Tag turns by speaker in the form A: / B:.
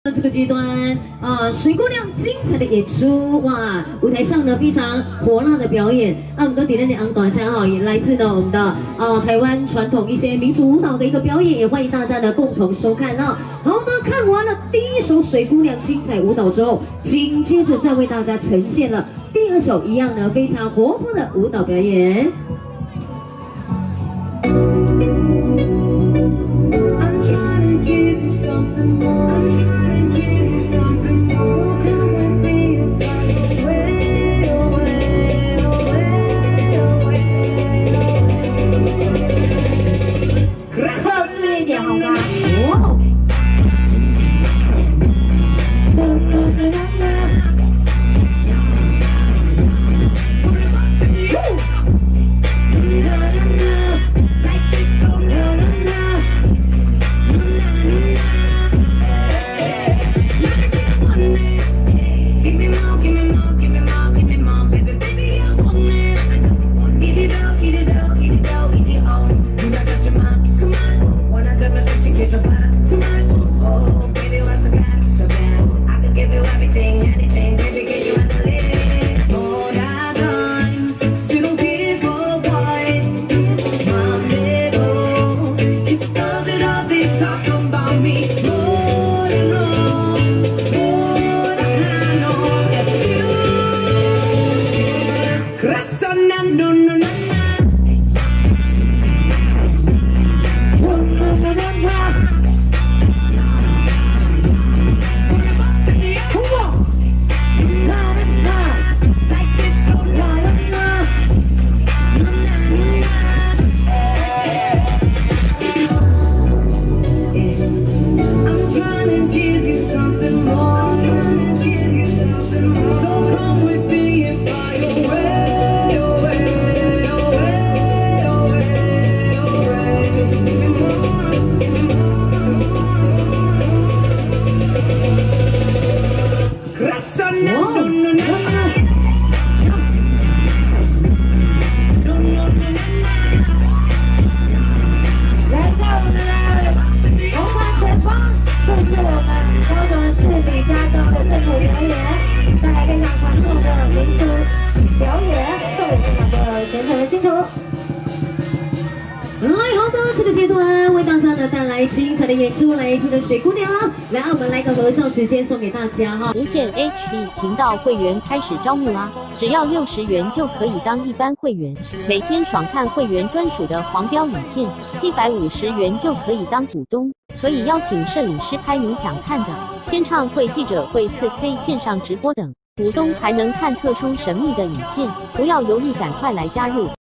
A: 这个阶段水姑娘精彩的演出哇！舞台上呢非常火辣的表演，我们的点亮的昂短枪哈，也来自呢我们的台湾传统一些民族舞蹈的一个表演，也欢迎大家呢共同收看好，那看完了第一首水姑娘精彩舞蹈之后，紧接着再为大家呈现了第二首一样呢非常活泼的舞蹈表演。 这个阶段为大家呢带来精彩的演出，来自的水姑娘，来，我们来个合照时间送给大家哈。
B: 无线 HD 频道会员开始招募啦，只要60元就可以当一般会员，每天爽看会员专属的黄标影片，750元就可以当股东，可以邀请摄影师拍你想看的，签唱会、记者会、4K 线上直播等，股东还能看特殊神秘的影片，不要犹豫，赶快来加入。